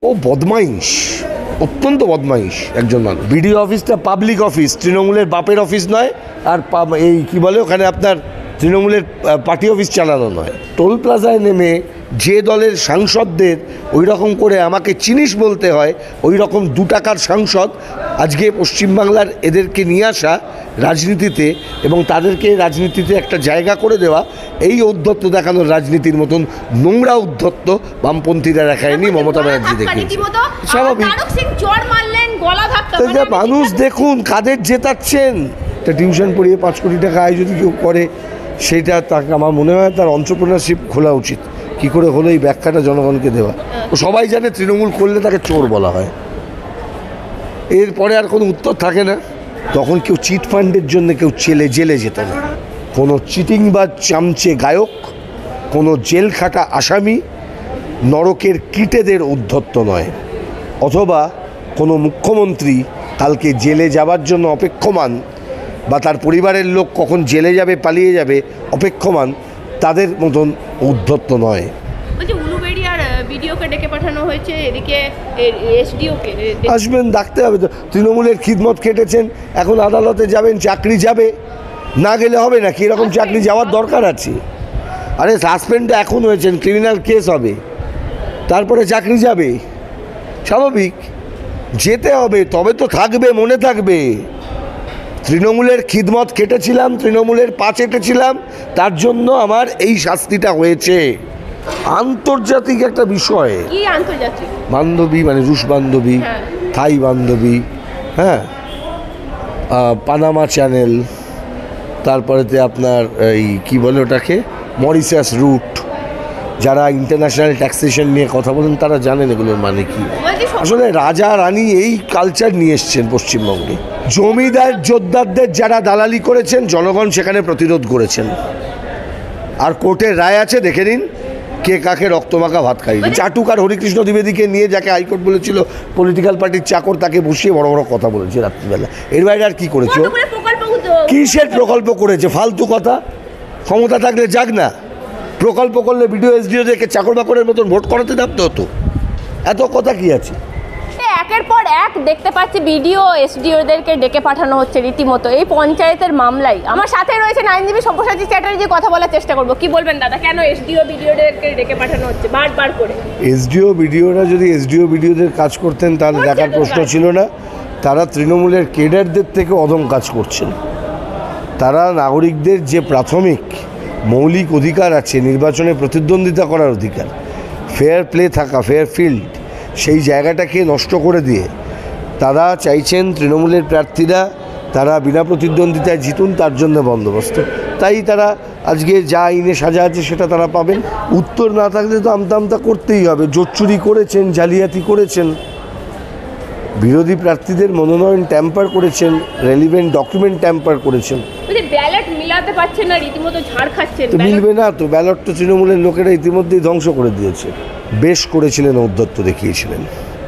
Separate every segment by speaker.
Speaker 1: ও বদমাইশ, অত্যন্ত বদমাইশ একজন মানুষ। বিডিও অফিসটা পাবলিক অফিস, তৃণমূলের বাপের অফিস নয়। আর এই কি বলে ওখানে আপনার তৃণমূলের পার্টি অফিস চালানো নয়। টোল প্লাজায় নেমে যে দলের সাংসদদের ওই রকম করে আমাকে চিনিস বলতে হয়, ওই রকম 2 টাকার সাংসদ আজকে পশ্চিমবাংলার এদেরকে নিয়ে আসা রাজনীতিতে এবং তাদেরকে রাজনীতিতে একটা জায়গা করে দেওয়া, এই ঔদ্ধত্য দেখানোর রাজনীতির মতন নোংরা ঔদ্ধত্য বামপন্থীরা দেখায়নি, মমতা ব্যানার্জি দেখিয়েছে। স্বাভাবিক। মানুষ দেখুন কাদের জেতাচ্ছেন। একটা টিউশন পড়িয়ে 5 কোটি টাকা আয় যদি কেউ করে, সেটা তাকে আমার মনে হয় তার এন্টারপ্রেনারশিপ খোলা উচিত। কি করে হলো এই ব্যাখ্যাটা জনগণকে দেওয়া। ও সবাই জানে তৃণমূল করলে তাকে চোর বলা হয়, এরপরে আর কোনো উত্তর থাকে না। তখন কেউ চিট ফান্ডের জন্য কেউ জেলে যেত না। কোনো চিটিং বা চামচে গায়ক, কোনো জেল খাটা আসামি নরকের কীটেদের উদ্ধত্ত নয়, অথবা কোনো মুখ্যমন্ত্রী কালকে জেলে যাবার জন্য অপেক্ষমান বা তার পরিবারের লোক কখন জেলে যাবে পালিয়ে যাবে অপেক্ষমান, তাদের মতন উদ্ধত্ত নয়।
Speaker 2: ডেকে পাঠানো হয়েছে, এদিকে এসডিওকে
Speaker 1: আসবেন, ডাকতে হবে তো। তৃণমূলের খিদমত কেটেছেন, এখন আদালতে যাবেন, চাকরি যাবে, না গেলে হবে না কি? এরকম চাকরি যাওয়ার দরকার আছে? আরে সাসপেন্ডটা এখন হয়েছেন, ক্রিমিনাল কেস হবে, তারপরে চাকরি যাবে, স্বাভাবিক। যেতে হবে, তবে তো থাকবে, মনে থাকবে তৃণমূলের খিদমত কেটেছিলাম, তৃণমূলের পা চেটেছিলাম, তার জন্য আমার এই শাস্তিটা হয়েছে। আন্তর্জাতিক একটা বিষয়।
Speaker 2: কি আন্তর্জাতিক?
Speaker 1: বান্ধবী মানে রুশ বান্ধবী, থাই বান্ধবী, হ্যাঁ, পানামা চ্যানেল, তারপরেতে আপনার এই কি বলে ওটাকে মরিশাস রুট। যারা ইন্টারন্যাশনাল ট্যাক্সেশন নিয়ে কথা বলেন তারা জানেন এগুলোর মানে কি। আসলে রাজা রানী এই কালচার নিয়ে এসছেন পশ্চিমবঙ্গে। জমিদার জোদ্দারদের যারা দালালি করেছেন, জনগণ সেখানে প্রতিরোধ করেছেন। আর কোর্টের রায় আছে, দেখে নিন কে কাকে রক্তমাখা ভাত খাইয়ে। চাটুক আর হরিকৃষ্ণ দ্বিবেদীকে নিয়ে, যাকে হাইকোর্ট বলেছিল পলিটিক্যাল পার্টির চাকর, তাকে বসিয়ে বড় বড় কথা বলেছে রাত্রিবেলা। এর বাইরে আর কি করেছে? কিসের প্রকল্প করেছে? ফালতু কথা। ক্ষমতা থাকলে যাক না, প্রকল্প করলে বিডিও এসডিওদেরকে চাকর বাকরের মতন ভোট করাতে নামতে হতো। এত কথা কি আছে?
Speaker 2: একের পর এক দেখতে পাচ্ছি বিডিও এসডিওদেরকে ডেকে পাঠানো হচ্ছে রীতিমতো এই পঞ্চায়েতের মামলায়। আমার সাথে রয়েছেন আইনজীবী সব্যসাচী চ্যাটার্জি, কথা বলার চেষ্টা করবো। কি বলবেন দাদা, কেন এসডিও বিডিওদেরকে ডেকে পাঠানো হচ্ছে বারবার করে?
Speaker 1: এসডিও বিডিওরা যদি এসডিও বিডিওদের কাজ করতেন তাহলে দেখার প্রশ্ন ছিল না। তারা তৃণমূলের কেডারদের থেকে অদম কাজ করছেন। তারা নাগরিকদের যে প্রাথমিক মৌলিক অধিকার আছে, নির্বাচনে প্রতিদ্বন্দ্বিতা করার অধিকার, ফেয়ার প্লে থাকা, ফেয়ার ফিল্ড, সেই জায়গাটাকে নষ্ট করে দিয়ে তারা চাইছেন তৃণমূলের প্রার্থীরা তারা বিনা প্রতিদ্বন্দ্বিতায় জিতুন, তার জন্য বন্দোবস্ত। তাই তারা আজকে যা আইনে সাজা আছে সেটা তারা পাবেন। উত্তর না থাকলে তো আমতা করতেই হবে। জোট চুরি করেছেন, জালিয়াতি করেছেন, বিরোধী প্রার্থীদের মনোনয়ন ট্যাম্পার করেছেন, রেলিভেন্ট ডকুমেন্ট ট্যাম্পার করেছেন।
Speaker 2: ব্যালট মিলাতে পারছেন না, রীতিমতো ঝাড় খাচ্ছেন।
Speaker 1: তো মিলবে না তো, ব্যালট তো তৃণমূলের লোকেরা ইতিমধ্যেই ধ্বংস করে দিয়েছে। বেশ করেছিলেন, ঔদ্ধত্য দেখিয়েছিলেন।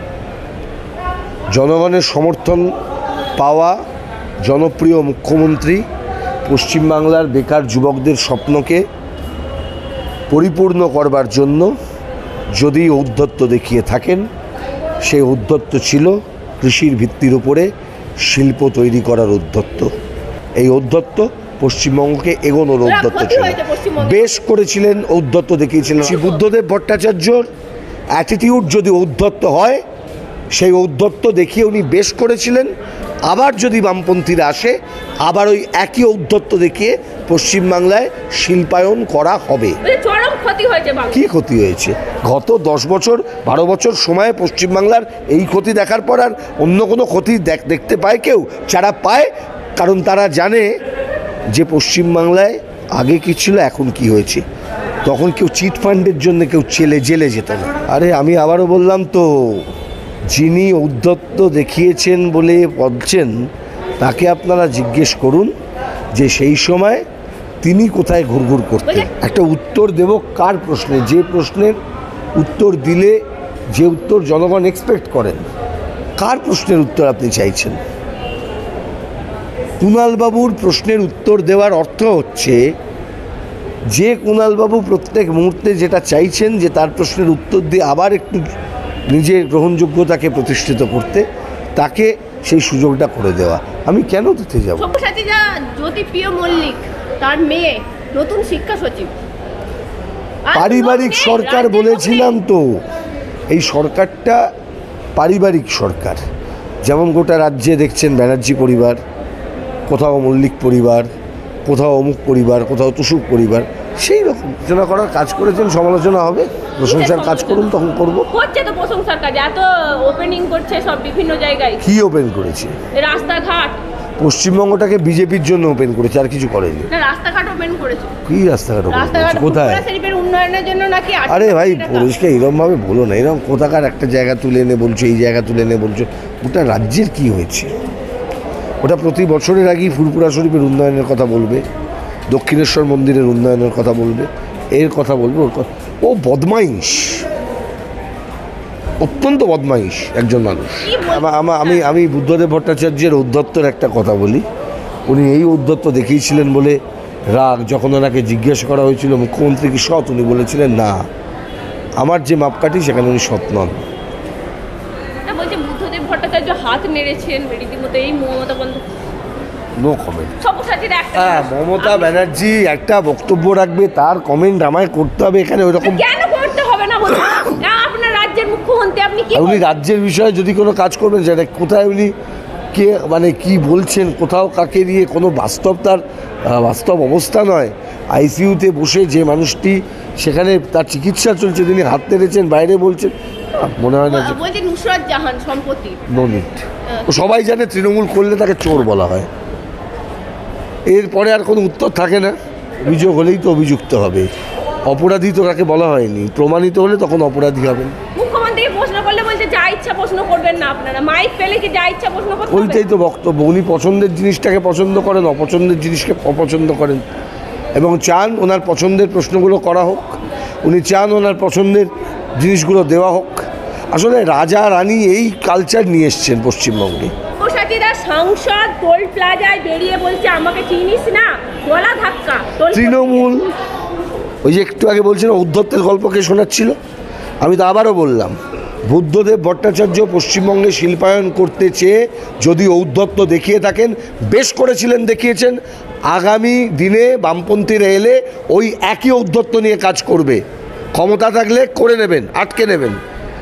Speaker 1: জনগণের সমর্থন পাওয়া জনপ্রিয় মুখ্যমন্ত্রী পশ্চিমবাংলার বেকার যুবকদের স্বপ্নকে পরিপূর্ণ করবার জন্য যদি ঔদ্ধত্য দেখিয়ে থাকেন, সেই ঔদ্ধত্য ছিল কৃষির ভিত্তির উপরে শিল্প তৈরি করার ঔদ্ধত্য। এই ঔদ্ধত্য পশ্চিমবঙ্গকে এগোনোর ঔদ্ধত্য ছিল। বেশ করেছিলেন, ঔদ্ধত্য দেখিয়েছিলেন। শ্রী বুদ্ধদেব ভট্টাচার্যর অ্যাটিটিউড যদি ঔদ্ধত্য হয়, সেই ঔদ্ধত্য দেখিয়ে উনি বেশ করেছিলেন। আবার যদি বামপন্থীরা আসে, আবার ওই একই ঔদ্ধত্য দেখিয়ে পশ্চিমবাংলায় শিল্পায়ন করা হবে। কি ক্ষতি হয়েছে? গত 10 বছর 12 বছর সময়ে পশ্চিমবাংলার এই ক্ষতি দেখার পর আর অন্য কোনো ক্ষতি দেখতে পায় কেউ? যারা পায়, কারণ তারা জানে যে পশ্চিমবাংলায় আগে কি ছিল, এখন কি হয়েছে। তখন কেউ চিট ফান্ডের জন্য কেউ জেলে যেত না। আরে আমি আবারও বললাম তো, যিনি ঔদ্ধত্য দেখিয়েছেন বলে বলছেন, তাকে আপনারা জিজ্ঞেস করুন যে সেই সময় তিনি কোথায় ঘুরঘুর করতেন। একটা উত্তর দেব কার প্রশ্নে? যে প্রশ্নের উত্তর দিলে যে উত্তর জনগণ এক্সপেক্ট করেন। কার প্রশ্নের উত্তর আপনি চাইছেন? কুণালবাবুর প্রশ্নের উত্তর দেওয়ার অর্থ হচ্ছে যে কুণালবাবু প্রত্যেক মুহূর্তে যেটা চাইছেন যে তার প্রশ্নের উত্তর দিয়ে আবার একটু নিজের গ্রহণযোগ্যতাকে প্রতিষ্ঠিত করতে তাকে সেই সুযোগটা করে দেওয়া। আমি কেন দিতে যাব?
Speaker 2: সব্যসাচী যা জ্যোতিপ্রিয় মল্লিক তার মেয়ে নতুন শিক্ষা সচিব। আর
Speaker 1: পারিবারিক
Speaker 2: লোক নেই,
Speaker 1: সরকার
Speaker 2: রাজ্যের লোক
Speaker 1: বলেছিলাম
Speaker 2: নেই।
Speaker 1: তো, এই সরকারটা পারিবারিক সরকার। যেমন গোটা রাজ্যে দেখছেন ব্যানার্জি পরিবার, কোথাও মল্লিক পরিবার, কোথাও অমুক পরিবার, কোথাও তুসুক পরিবার, সেই রকম আলোচনা করার কাজ করেছেন। সমালোচনা হবে, প্রশংসার কাজ করুন, তখন করব।
Speaker 2: হচ্ছে তো প্রশংসার কাজ, এত ওপেনিং করছে সব বিভিন্ন জায়গায়,
Speaker 1: কি ওপেন করেছে?
Speaker 2: রাস্তাঘাট।
Speaker 1: পশ্চিমবঙ্গটাকে বিজেপির জন্য ওপেন করেছে, আর কিছু করেনি।
Speaker 2: না, রাস্তাঘাট ওপেন করেছে।
Speaker 1: কি রাস্তাঘাট ওপেন
Speaker 2: রাস্তাঘাট
Speaker 1: করেছে? কোথায়?
Speaker 2: ফুরফুরা শরীফের উন্নয়নের জন্য নাকি 8
Speaker 1: আরে ভাই,
Speaker 2: কোটি টাকা।
Speaker 1: পরিষ্কার এরকমভাবে বলো না। এরকম কোথাকার একটা জায়গা তুলে এনে বলছো, এই জায়গা তুলে এনে বলছো। ওটা রাজ্যের কি হয়েছে? ওটা প্রতি বছরের আগেই ফুরফুরা শরীফের উন্নয়নের কথা বলবে, দক্ষিণেশ্বর মন্দিরের উন্নয়নের কথা বলবে, এর কথা বলবে, ওর কথা। ও বদমাইশ, অত্যন্ত বদমাইশ একজন মানুষ।
Speaker 2: কি বলবো?
Speaker 1: আমি বুদ্ধদেব ভট্টাচার্যের ঔদ্ধত্যের একটা কথা বলি। উনি এই ঔদ্ধত্য দেখিয়েছিলেন বলে রাগ, যখন ওনাকে জিজ্ঞেস করা হয়েছিল মুখ্যমন্ত্রী কি সৎ, উনি বলেছিলেন না, আমার যে মাপকাঠি সেখানে উনি সৎ নন।
Speaker 2: না, বলছে বুদ্ধদেব ভট্টাচার্য হাত নেড়েছেন রীতিমতো এই মমতা বন্দ্যোপাধ্যায়।
Speaker 1: No comment.
Speaker 2: সব্যসাচীর একটা
Speaker 1: হ্যাঁ, মমতা ব্যানার্জি একটা বক্তব্য রাখবে, তার কমেন্ট আমায় করতে হবে এখানে ওইরকম।
Speaker 2: কেন করতে হবে না বলুন? না, আপনার রাজ্যের মুখ্যমন্ত্রী, আপনি কি
Speaker 1: উনি রাজ্যের বিষয়ে যদি কোনো কাজ করবেন, সেটা কোথায় উনি কে মানে কি বলছেন, কোথাও কাকে দিয়ে কোনো বাস্তব, তার বাস্তব অবস্থা নয়। আইসিইউতে বসে যে মানুষটি সেখানে তার চিকিৎসা চলছে, তিনি হাত নেড়েছেন, বাইরে বলছেন, মনে হয় না যে
Speaker 2: বলছে নুসরাত জাহান সম্পত্তি।
Speaker 1: No need. ও সবাই জানে তৃণমূল করলে তাকে চোর বলা হয়। এরপরে আর কোনো উত্তর থাকে না। অভিযোগ হলেই তো অভিযুক্ত হবে, অপরাধী তো কাকে বলা হয়নি, প্রমাণিত হলে তখন অপরাধী হবেন।
Speaker 2: মুখ্যমন্ত্রী প্রশ্ন করলে বলছে যা ইচ্ছা প্রশ্ন করবেন না আপনারা, মাইক পেলে কি যা ইচ্ছা প্রশ্ন করতে হবে?
Speaker 1: ওইটাই তো বক্তব্য। উনি পছন্দের জিনিসটাকে পছন্দ করেন, অপছন্দের জিনিসকে অপছন্দ করেন, এবং চান ওনার পছন্দের প্রশ্নগুলো করা হোক, উনি চান ওনার পছন্দের জিনিসগুলো দেওয়া হোক। আসলে রাজা রানী এই কালচার নিয়ে এসছেন পশ্চিমবঙ্গে।
Speaker 2: সব্যসাচীরা সংসদ টোল প্লাজায় বেরিয়ে বলছে আমাকে চিনিস না, গলা ধাক্কা।
Speaker 1: তৃণমূল ওই যে একটু আগে বলছিল ঔদ্ধত্যের গল্পকে শোনাচ্ছিল, আমি তো আবারও বললাম, বুদ্ধদেব ভট্টাচার্য পশ্চিমবঙ্গে শিল্পায়ন করতে চেয়ে যদি ঔদ্ধত্য দেখিয়ে থাকেন, বেশ করেছিলেন, দেখিয়েছেন। আগামী দিনে বামপন্থীরা এলে ওই একই ঔদ্ধত্য নিয়ে কাজ করবে। ক্ষমতা থাকলে করে নেবেন, আটকে নেবেন।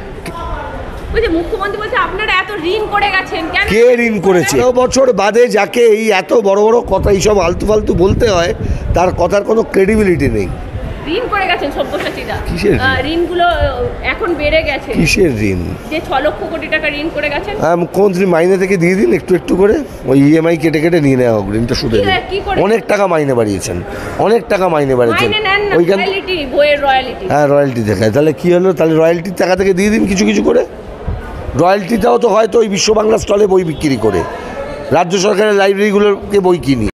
Speaker 2: বলছে মুখ্যমন্ত্রী বলছে আপনারা এত ঋণ করে গেছেন কেন?
Speaker 1: কে ঋণ করেছে? ১৩ বছর বাদে যাকে এই এত বড় বড় কথা, এইসব আলতু ফালতু বলতে হয়, তার কথার কোনো ক্রেডিবিলিটি নেই।
Speaker 2: ঋণ করে গেছেন সব্যসাচীরা।
Speaker 1: কিসের ঋণ?
Speaker 2: ঋণগুলো এখন বেড়ে গেছে।
Speaker 1: কিসের ঋণ?
Speaker 2: যে 6 লক্ষ কোটি টাকা ঋণ করে গেছেন।
Speaker 1: হ্যাঁ, মুখ্যমন্ত্রী মাইনে থেকে দিয়ে দিন একটু একটু করে, ওই ইএমআই কেটে কেটে নিয়ে নেওয়া হোক, ঋণটা সুদে দিন।
Speaker 2: কি করে?
Speaker 1: অনেক টাকা মাইনে বাড়িয়েছেন, অনেক টাকা মাইনে বাড়িয়েছেন।
Speaker 2: মাইনে নেন না,
Speaker 1: ওইখান
Speaker 2: রয়্যালিটি, বইয়ের রয়্যালিটি।
Speaker 1: হ্যাঁ, রয়্যালটি দেখায়। তাহলে কী হলো? তাহলে রয়্যালটির টাকা থেকে দিয়ে দিন কিছু কিছু করে। রয়্যালটিটাও তো হয়তো ওই বিশ্ব বাংলা স্টলে বই বিক্রি করে, রাজ্য সরকারের লাইব্রেরিগুলোকে বই কিনি।